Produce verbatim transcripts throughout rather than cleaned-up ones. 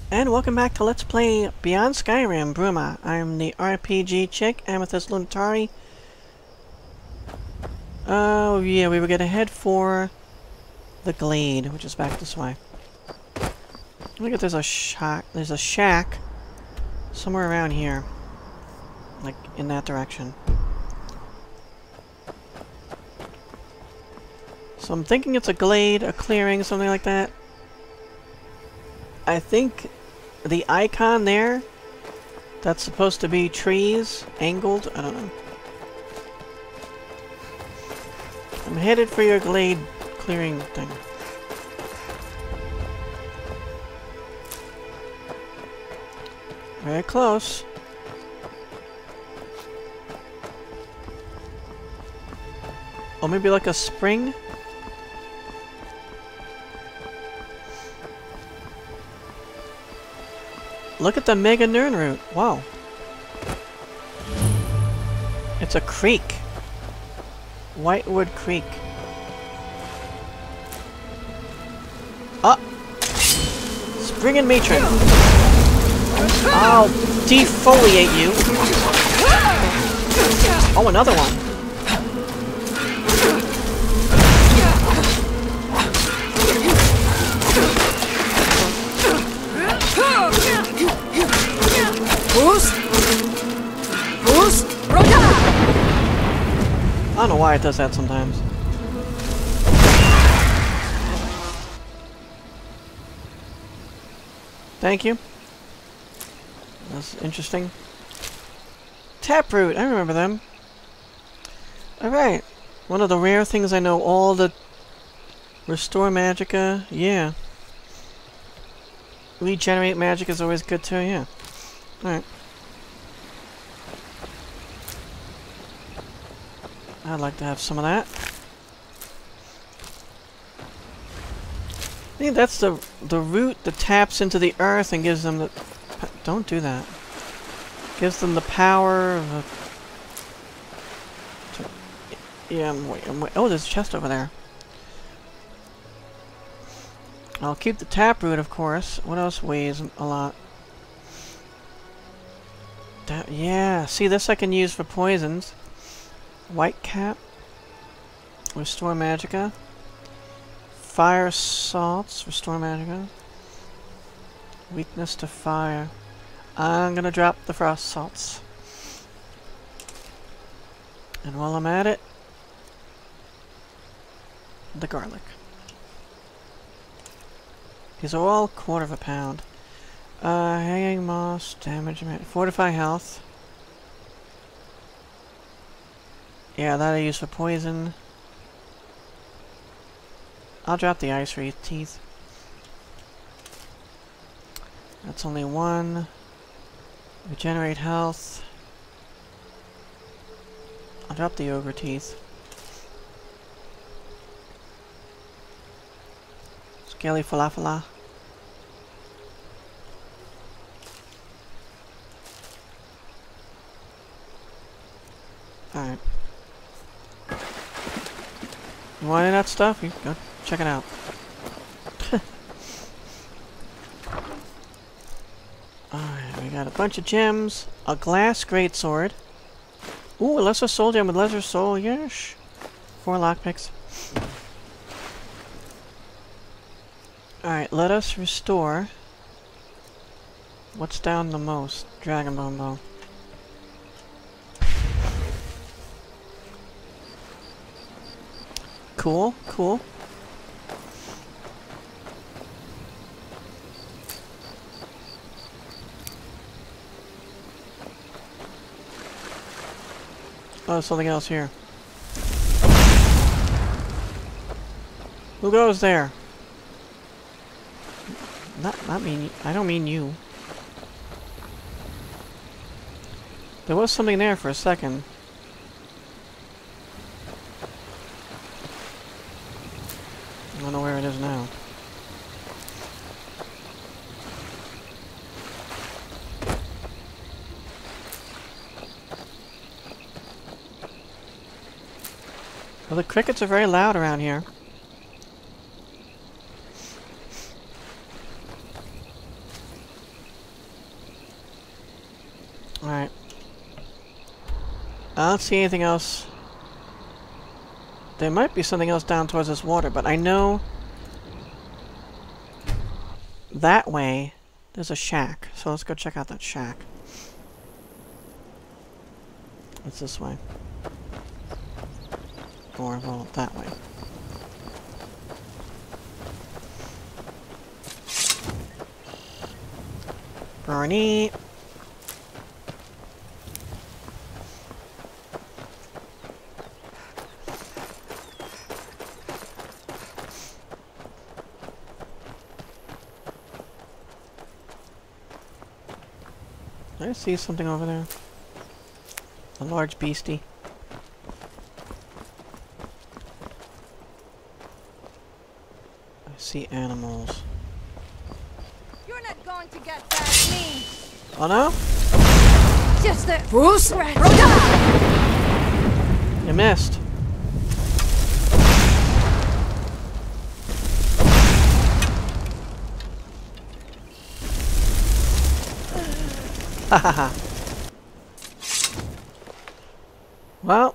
And welcome back to Let's Play Beyond Skyrim, Bruma. I'm the R P G chick, Amethyst Lunatari. Oh yeah, we were gonna head for the Glade, which is back this way. Look at there's a shack. There's a shack somewhere around here, like in that direction. So I'm thinking it's a glade, a clearing, something like that. I think the icon there, that's supposed to be trees, angled, I don't know. I'm headed for your glade clearing thing. Very close. Or maybe like a spring? Look at the Mega Nern route. Wow. It's a creek. Whitewood Creek. Ah! Spring matron. I'll defoliate you. Oh, another one. I don't know why it does that sometimes. Thank you. That's interesting. Taproot, I remember them. Alright. One of the rare things I know all the... Restore Magicka, yeah. Regenerate magic is always good too, yeah. Alright. I'd like to have some of that. I think that's the the root that taps into the earth and gives them the... Don't do that. Gives them the power of a... To, yeah, I'm wait, I'm wait. Oh, there's a chest over there. I'll keep the taproot, of course. What else weighs a lot? That, yeah, see, this I can use for poisons. White cap. Restore Magicka. Fire salts. Restore Magicka. Weakness to fire. I'm gonna drop the frost salts. And while I'm at it, the garlic. These are all quarter of a pound. Uh, hanging moss, damage, fortify health. Yeah, that I use for poison. I'll drop the ice wreath teeth. That's only one. Regenerate health. I'll drop the ogre teeth. Scaly falafala. Alright. You want any of that stuff? You go check it out. Alright, we got a bunch of gems. A glass greatsword. Ooh, a lesser soul gem with lesser soul. Yes. Four lockpicks. Alright, let us restore. What's down the most? Dragon Bone Bow. Cool, cool. Oh, there's something else here. Who goes there? Not, not mean. I don't mean you. There was something there for a second. I don't know where it is now. Well, the crickets are very loud around here. Alright. I don't see anything else. There might be something else down towards this water, but I know that way there's a shack. So let's go check out that shack. It's this way. Or, well, that way. Bernie! I see something over there. A large beastie. I see animals. You're not going to get past me. Oh no? Just the Bruce. You missed. Ha ha ha. Well,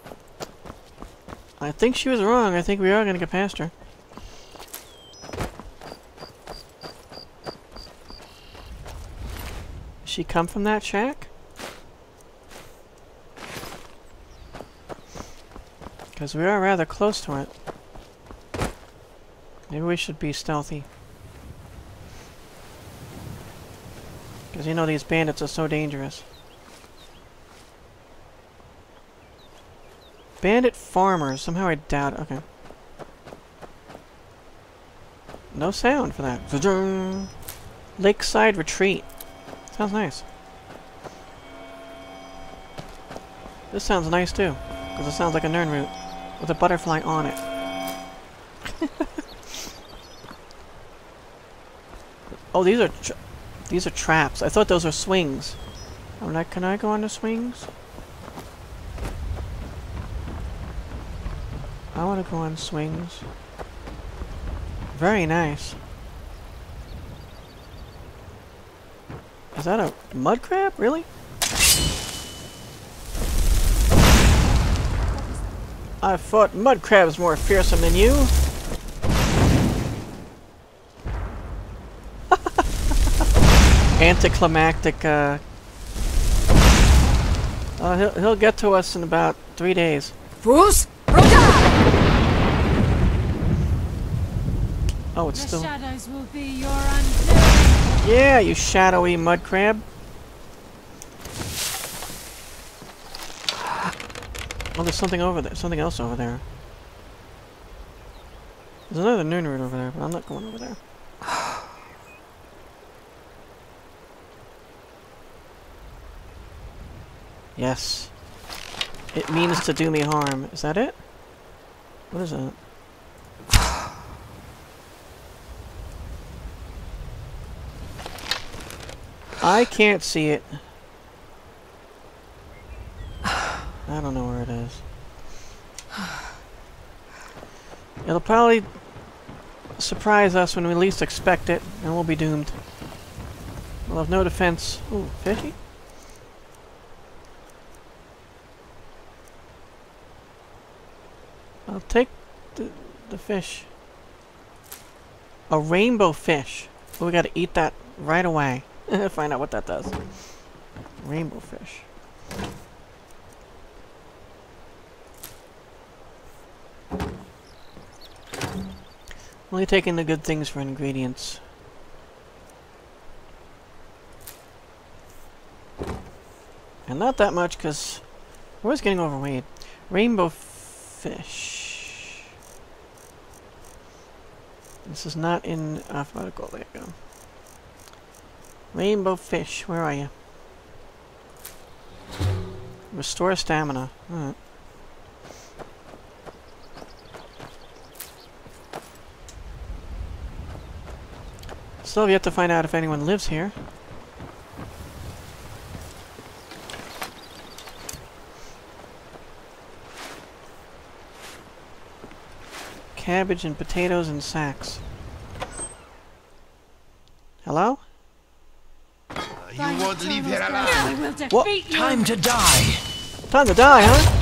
I think she was wrong. I think we are gonna get past her. Did she come from that shack? Because we are rather close to it. Maybe we should be stealthy. Because you know these bandits are so dangerous. Bandit farmers. Somehow I doubt it. Okay. No sound for that. Lakeside Retreat. Sounds nice. This sounds nice too. Because it sounds like a Nern root. With a butterfly on it. Oh, these are... Tra These are traps. I thought those were swings. I'm like, can I go on the swings? I want to go on swings. Very nice. Is that a mud crab? Really? I thought mud crabs more fearsome than you. Anticlimactic, uh... Uh, he'll, he'll get to us in about three days. Bruce? Oh, it's the still... shadows will be your undoing. Yeah, you shadowy mud crab. Oh, there's something over there. Something else over there. There's another Nern root over there, but I'm not going over there. Yes. It means to do me harm. Is that it? What is that? I can't see it. I don't know where it is. It'll probably surprise us when we least expect it, and we'll be doomed. We'll have no defense. Ooh, fishy? I'll take the, the fish. A rainbow fish. Oh, we gotta eat that right away. Find out what that does. Rainbow fish. Only taking the good things for ingredients. And not that much, because we're always getting overweight. Rainbow fish. This is not in alphabetical. There you go. Rainbow fish. Where are you? Restore stamina. Alright. Still have yet to find out if anyone lives here. Cabbage and potatoes in sacks. Hello? Uh, If You I won't return leave here those alive. guys, I will defeat What? you. Time to die. Time to die, huh?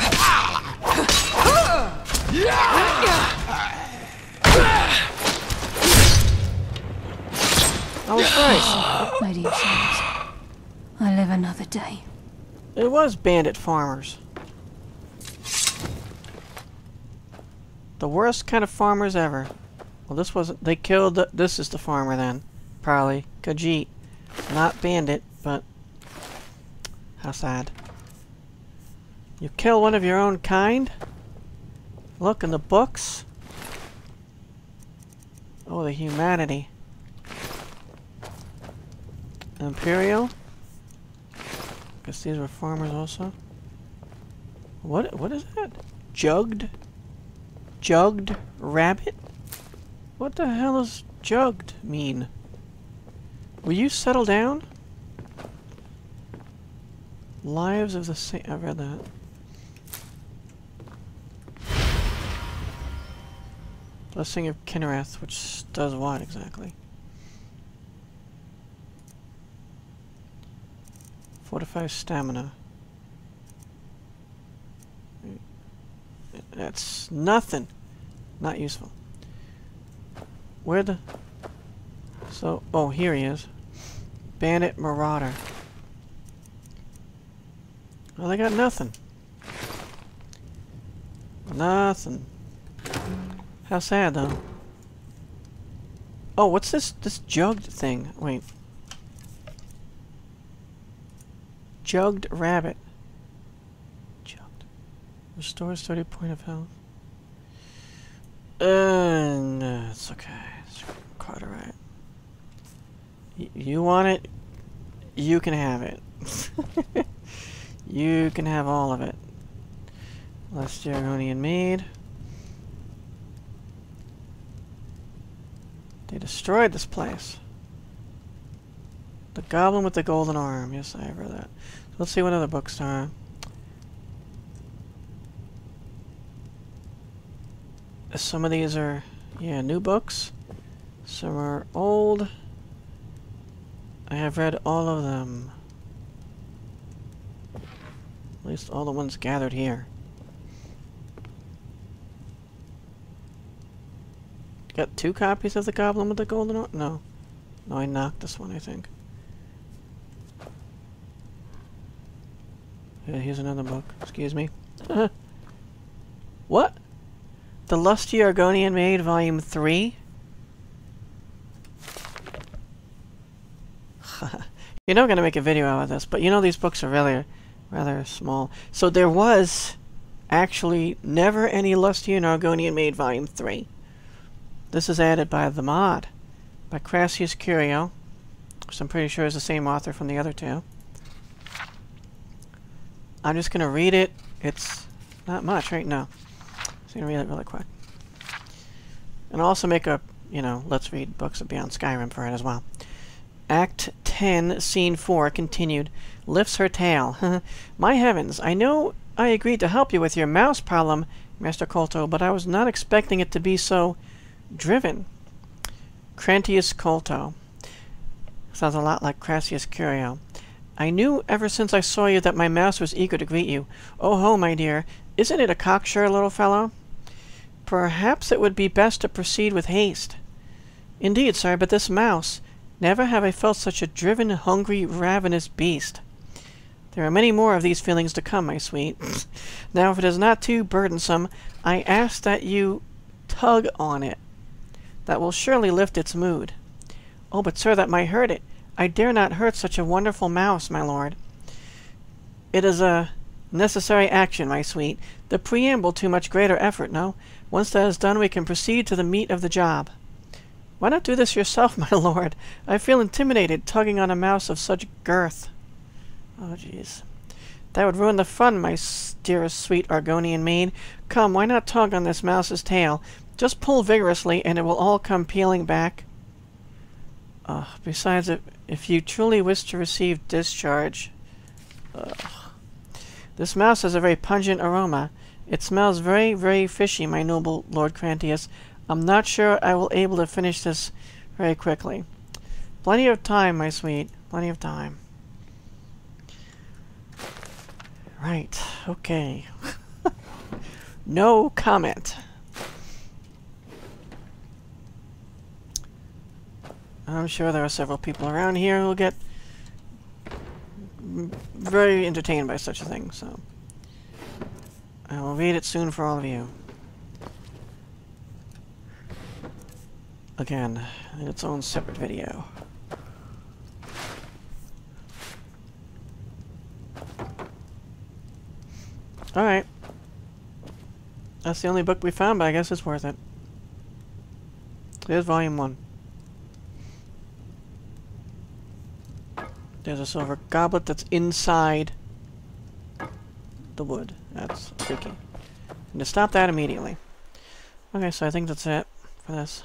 That was nice. Lady of Shadows, I live another day. It was bandit farmers. The worst kind of farmers ever. Well, this wasn't... They killed... The, this is the farmer then. Probably. Khajiit. Not bandit, but... How sad. You kill one of your own kind? Look in the books. Oh, the humanity. Imperial? Guess these were farmers also. What? What is that? Jugged? Jugged rabbit? What the hell does jugged mean? Will you settle down? Lives of the Saint. I read that. Blessing of Kinnereth, which does what exactly? Fortifies stamina. That's nothing. Not useful. Where the... So, oh, here he is. Bandit Marauder. Well, they got nothing. Nothing. How sad, though. Oh, what's this, this jugged thing? Wait. Jugged rabbit. Jugged. Restores thirty point of health. Uh, no, it's okay. It's quite alright. Y you want it? You can have it. You can have all of it. Last Argonian Maid. They destroyed this place. The Goblin with the Golden Arm. Yes, I have read that. So let's see what other books there are. Some of these are, yeah, new books. Some are old. I have read all of them. At least all the ones gathered here. Got two copies of The Goblin with the Golden Arm? No. No, I knocked this one, I think. Yeah, here's another book. Excuse me. What? The Lusty Argonian Maid, Volume three? You know I'm going to make a video out of this, but you know these books are really rather small. So there was actually never any Lusty and Argonian Maid, Volume three. This is added by the mod, by Crassius Curio, which I'm pretty sure is the same author from the other two. I'm just going to read it. It's not much, right? No. Just going to read it really quick. And I'll also make a, you know, Let's Read Books of Beyond Skyrim for it as well. Act ten, Scene four, continued. Lifts her tail. My heavens, I know I agreed to help you with your mouse problem, Master Colto, but I was not expecting it to be so driven. Crantius Colto. Sounds a lot like Crassius Curio. I knew ever since I saw you that my mouse was eager to greet you. Oh ho, my dear. Isn't it a cocksure little fellow? Perhaps it would be best to proceed with haste. Indeed, sir, but this mouse... Never have I felt such a driven, hungry, ravenous beast. There are many more of these feelings to come, my sweet. Now, if it is not too burdensome, I ask that you tug on it. That will surely lift its mood. Oh, but sir, that might hurt it. I dare not hurt such a wonderful mouse, my lord. It is a necessary action, my sweet. The preamble to much greater effort, no? Once that is done, we can proceed to the meat of the job. Why not do this yourself, my lord? I feel intimidated tugging on a mouse of such girth. Oh, jeez. That would ruin the fun, my dearest sweet Argonian maid. Come, why not tug on this mouse's tail? Just pull vigorously, and it will all come peeling back. Uh, besides, if, if you truly wish to receive discharge... Uh, this mouse has a very pungent aroma. It smells very, very fishy, my noble Lord Crantius. I'm not sure I will able to finish this very quickly. Plenty of time, my sweet. Plenty of time. Right. Okay. No comment. I'm sure there are several people around here who will get very entertained by such a thing, so I will read it soon for all of you. Again, in its own separate video. Alright. That's the only book we found, but I guess it's worth it. There's volume one. There's a silver goblet that's inside the wood. That's freaky. And to stop that immediately. Okay, so I think that's it for this.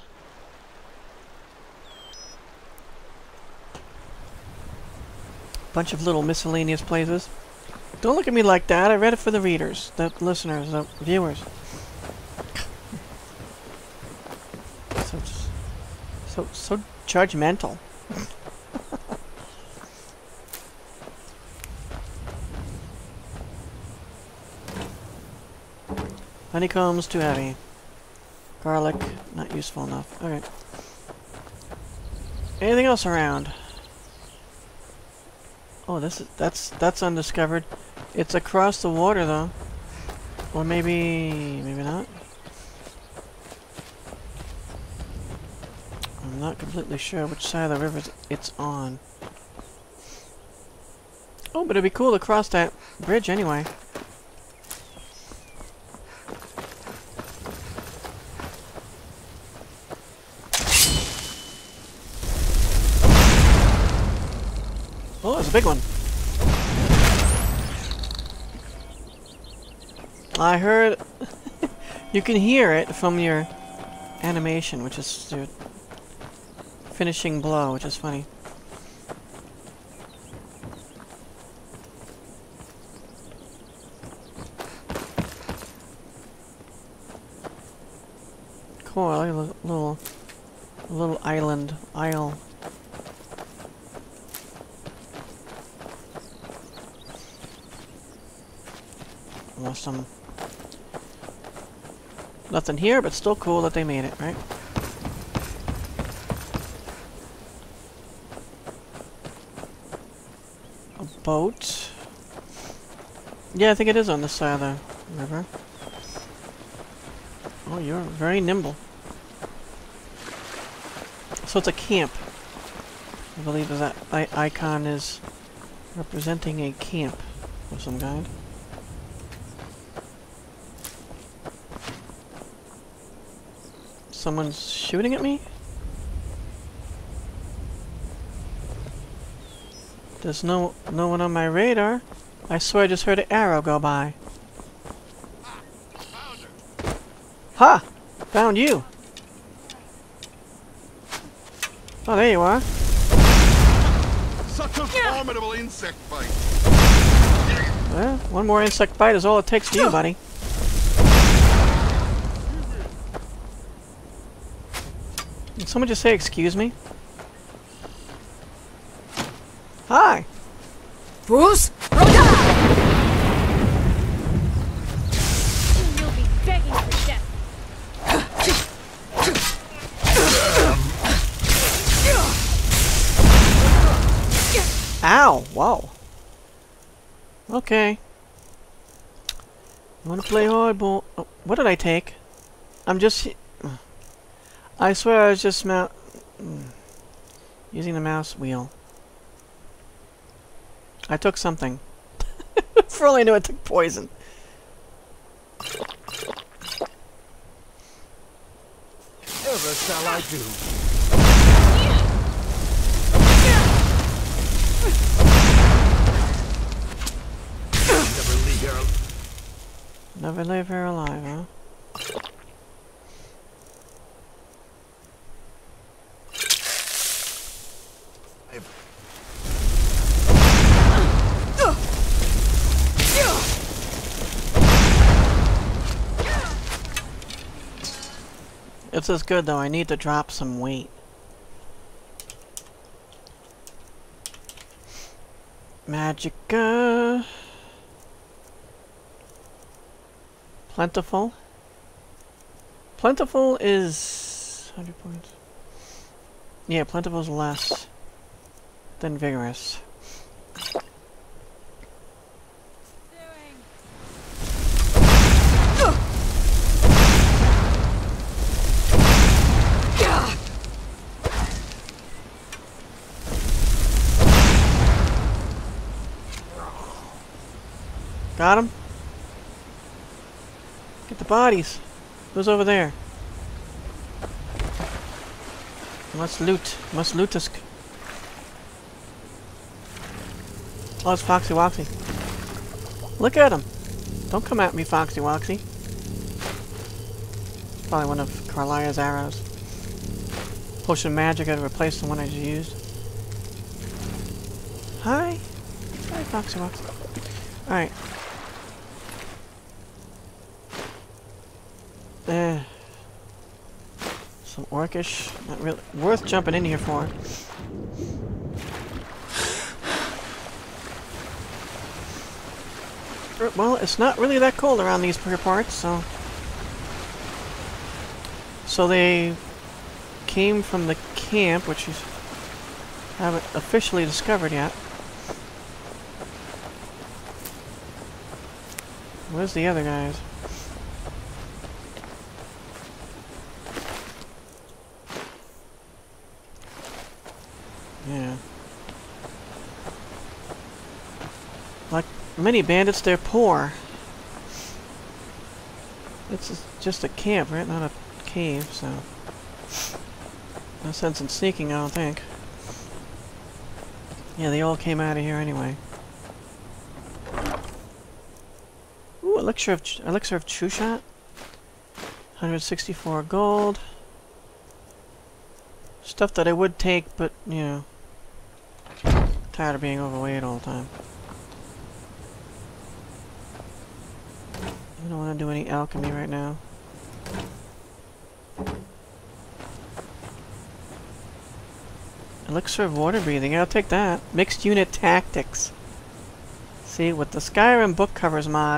Bunch of little miscellaneous places. Don't look at me like that. I read it for the readers, the listeners, the viewers. So, so, so judgmental. Honeycomb's too heavy. Garlic, not useful enough. Okay. Anything else around? Oh, this is that's that's undiscovered. It's across the water though. Or maybe maybe not. I'm not completely sure which side of the river it's on. Oh, but it'd be cool to cross that bridge anyway. Oh, it's a big one. I heard... you can hear it from your animation, which is your finishing blow, which is funny. Cool, I like a little, a little island, isle. Awesome. Nothing here, but still cool that they made it, right? A boat. Yeah, I think it is on this side of the river. Oh, you're very nimble. So it's a camp. I believe that I icon is representing a camp of some kind. Someone's shooting at me? There's no no one on my radar. I swear I just heard an arrow go by. Ha! Found you! Oh, there you are. Such a formidable insect bite. Well, one more insect bite is all it takes for you, buddy. Did someone just say excuse me? Hi! Bruce? You'll be begging for death. Ow! Whoa. Okay. Wanna play hardball? Oh, what did I take? I'm just... I swear I was just mou- using the mouse wheel. I took something. For all I knew, I took poison. Ever shall I do? Never leave here. Never leave her alive, huh? It's as good though, I need to drop some weight. Magica. Plentiful. Plentiful is one hundred points. Yeah, plentiful is less than vigorous. Got him? Get the bodies. Who's over there? Must loot. Must loot us. Oh, it's Foxy Woxy. Look at him. Don't come at me, Foxy Woxy. Probably one of Carlia's arrows. Potion of magic to replace the one I just used. Hi. Hi, Foxy Woxy. Alright. Eh. Some orcish. Not really worth jumping in here for. Well, it's not really that cold around these parts, so... So they came from the camp, which you haven't officially discovered yet. Where's the other guys? Yeah. Like many bandits, they're poor. It's just a camp, right? Not a cave, so... No sense in sneaking, I don't think. Yeah, they all came out of here anyway. Ooh, elixir of, ch elixir of true shot. one hundred sixty-four gold. Stuff that I would take, but, you know... Tired of being overweight all the time. I don't want to do any alchemy right now. Elixir of water breathing, I'll take that. Mixed unit tactics. See, with the Skyrim book covers mod.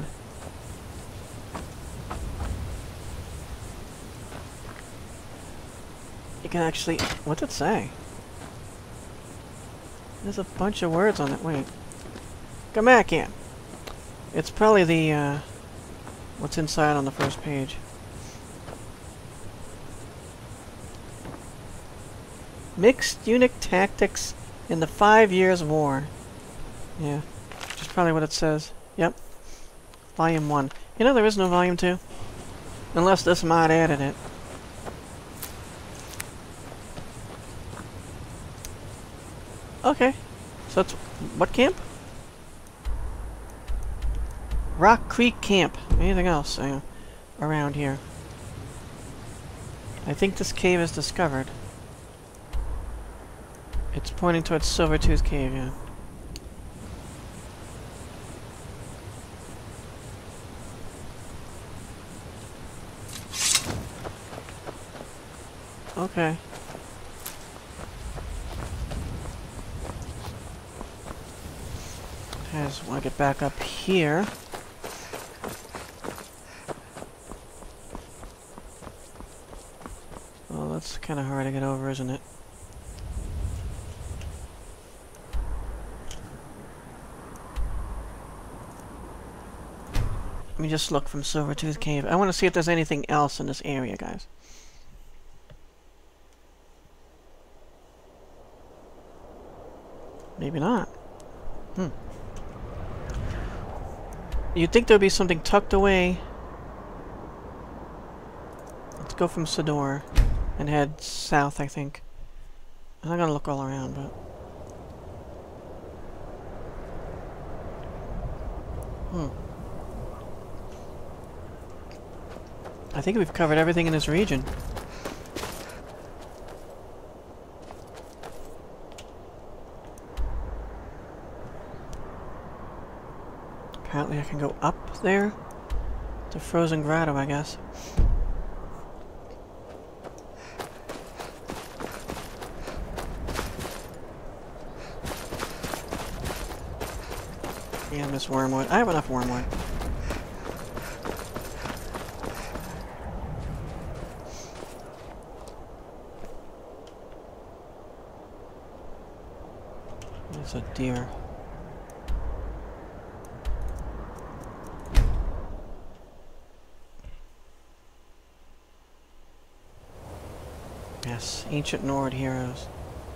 You can actually... What's it say? There's a bunch of words on it. Wait. Come back here. It's probably the, uh... what's inside on the first page. Mixed unit tactics in the Five Years' War. Yeah. Which is probably what it says. Yep. Volume one. You know, there is no Volume two. Unless this mod added it. Okay. So it's... What camp? Rock Creek Camp. Anything else uh, around here? I think this cave is discovered. It's pointing towards Silvertooth Cave, yeah. Okay. I just want to get back up here. Well, that's kind of hard to get over, isn't it? Let me just look from Silvertooth Cave. I want to see if there's anything else in this area, guys. Maybe not. Hmm. You'd think there'd be something tucked away. Let's go from Sidor and head south, I think. I'm not gonna look all around, but... Hmm. I think we've covered everything in this region. Apparently I can go up there to Frozen Grotto, I guess. Damn this wormwood. I have enough wormwood. There's a deer. Yes, ancient Nord heroes.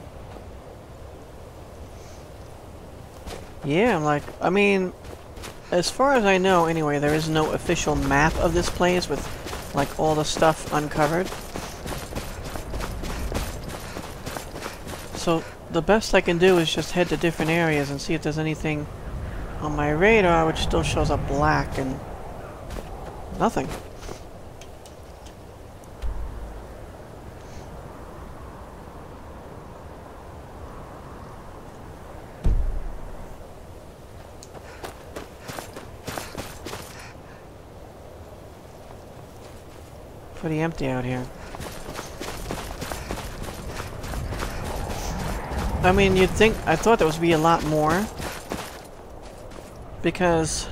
Yeah, I'm like, I mean, as far as I know, anyway, there is no official map of this place with, like, all the stuff uncovered. So, the best I can do is just head to different areas and see if there's anything on my radar which still shows up black and nothing. Pretty empty out here. I mean, you'd think, I thought there would be a lot more, because,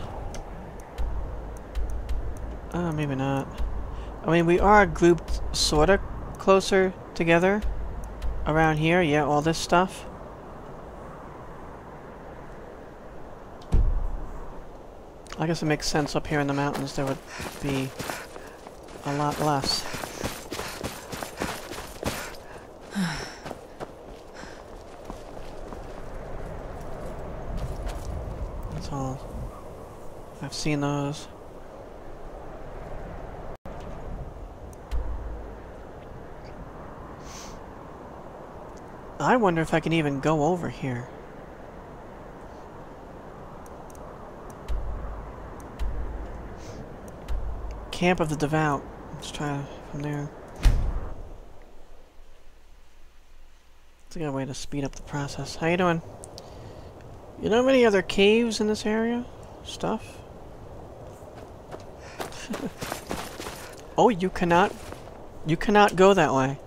uh, maybe not. I mean, we are grouped sorta closer together around here, yeah, all this stuff. I guess it makes sense up here in the mountains there would be a lot less. That's all. I've seen those. I wonder if I can even go over here. Camp of the Devout. Let's try from there. It's a good way to speed up the process. How you doing? You know of any other caves in this area? Stuff? Oh, you cannot... You cannot go that way.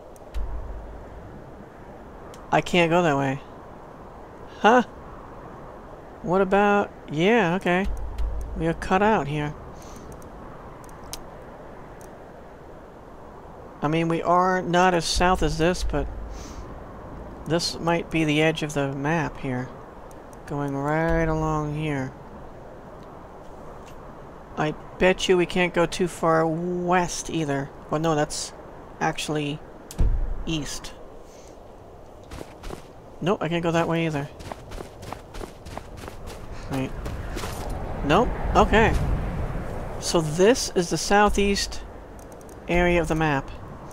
I can't go that way. Huh? What about... Yeah, okay. We are cut out here. I mean, we are not as south as this, but this might be the edge of the map here. Going right along here. I bet you we can't go too far west either. Well, no, that's actually east. Nope, I can't go that way either. Wait. Nope, okay. So this is the southeast area of the map.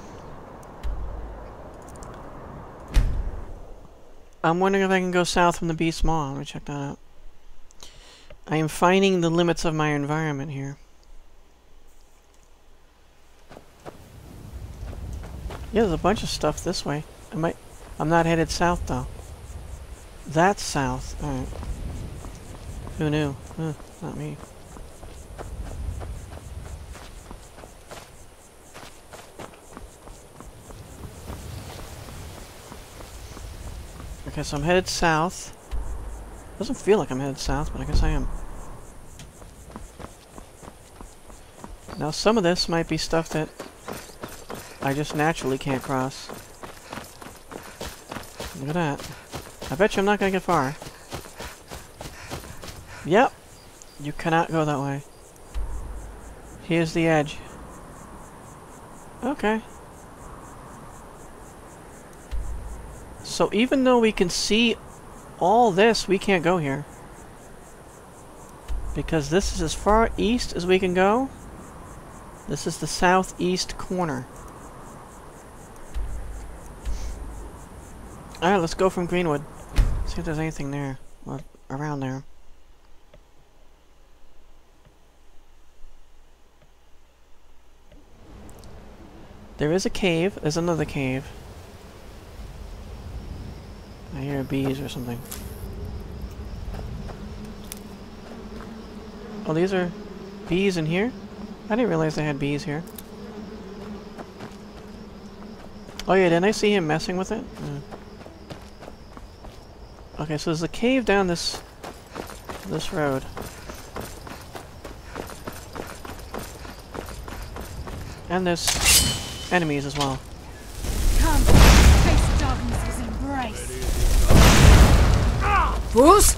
I'm wondering if I can go south from the Beast Maw. Let me check that out. I am finding the limits of my environment here. Yeah, there's a bunch of stuff this way. I might... I'm not headed south, though. That's south. Alright. Who knew? Huh, not me. Okay, so I'm headed south. Doesn't feel like I'm headed south, but I guess I am. Now, some of this might be stuff that I just naturally can't cross. Look at that. I bet you I'm not gonna get far. Yep. You cannot go that way. Here's the edge. Okay. So even though we can see all this, we can't go here. Because this is as far east as we can go. This is the southeast corner. Alright, let's go from Greenwood. See if there's anything there. Or around there. There is a cave. There's another cave. I hear bees or something. Oh, these are bees in here? I didn't realize they had bees here. Oh yeah, didn't I see him messing with it? Uh. Okay, so there's a cave down this this road. And there's enemies as well. Come, face darkness's embrace. Boost!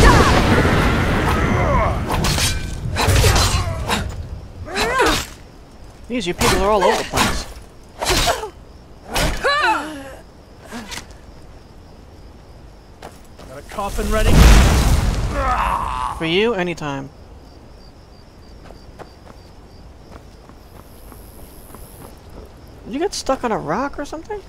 These you people are all over the place. Got a coffin ready? For you, anytime. Did you get stuck on a rock or something?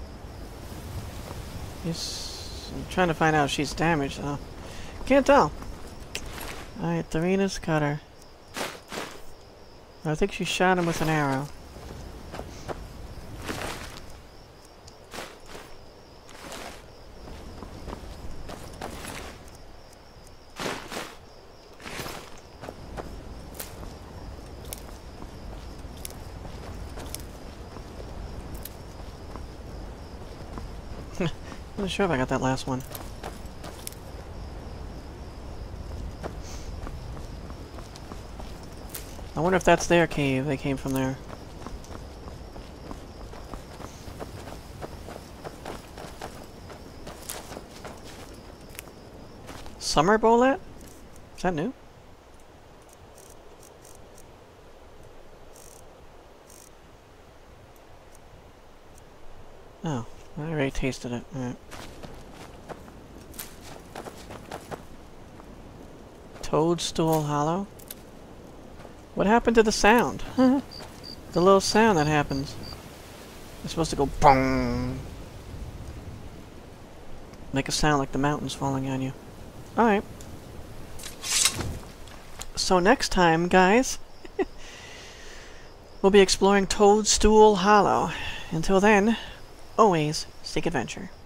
Yes. I'm trying to find out if she's damaged, though. Can't tell. Alright, Tharina's cutter. I think she shot him with an arrow. I'm not sure if I got that last one. I wonder if that's their cave. They came from there. Summer Bolet? Is that new? Oh, I already tasted it. Alright. Toadstool Hollow? What happened to the sound? The little sound that happens. It's supposed to go bong. Make a sound like the mountain's falling on you. Alright. So next time, guys, we'll be exploring Toadstool Hollow. Until then, always seek adventure.